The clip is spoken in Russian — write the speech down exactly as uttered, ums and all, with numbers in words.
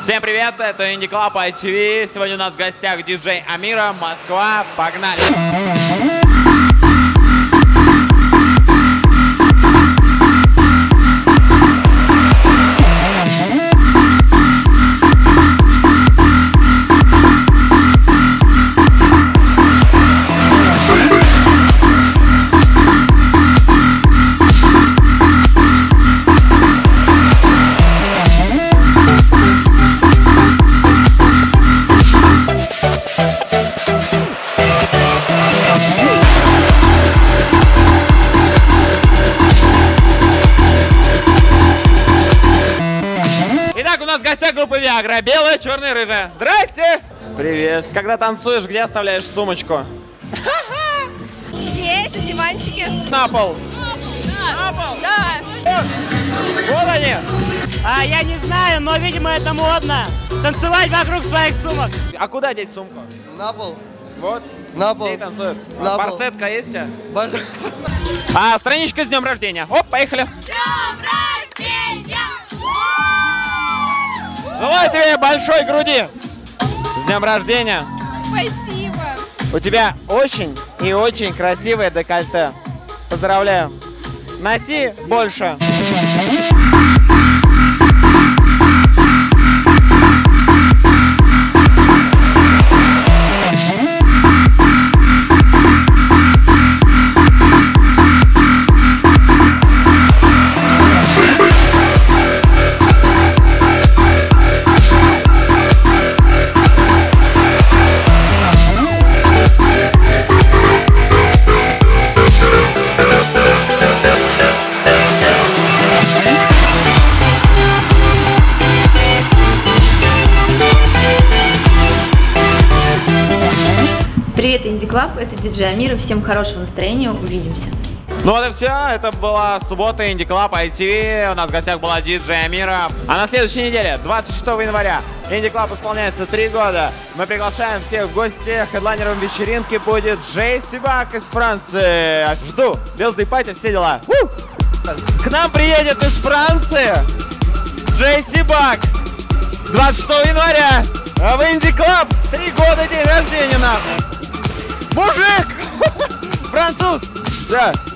Всем привет, это Инди Клаб ай ти ви. Сегодня у нас в гостях диджей Амира, Москва. Погнали! У нас в гостях группа Виагра. Белая, черная, рыжая. Здрасте! Привет. Когда танцуешь, где оставляешь сумочку? Есть на диванчике. На пол. Да. На пол? Да. Вот они. А я не знаю, но, видимо, это модно. Танцевать вокруг своих сумок. А куда деть сумку? На пол. Вот. На пол. Все танцуют. На а, пол. барсетка есть у тебя? Бар... А, страничка с днем рождения. Оп, поехали. Днем рождения! Желаю тебе большой груди. С днем рождения. Спасибо. У тебя очень и очень красивое декольте. Поздравляю. Носи больше. Привет, Инди Клаб, это диджей Амира. Всем хорошего настроения, увидимся. Ну вот и все, это была суббота, Инди Клаб ай ти ви. У нас в гостях была диджей Амира. А на следующей неделе, двадцать шестого января, Инди Клаб исполняется три года. Мы приглашаем всех в гости. Хедлайнером вечеринки будет Джей Сибак из Франции. Жду. Звезды пати, все дела. У! К нам приедет из Франции Джей Сибак. двадцать шестого января в Инди Клаб. Три года день рождения нам. Мужик! Француз! Да.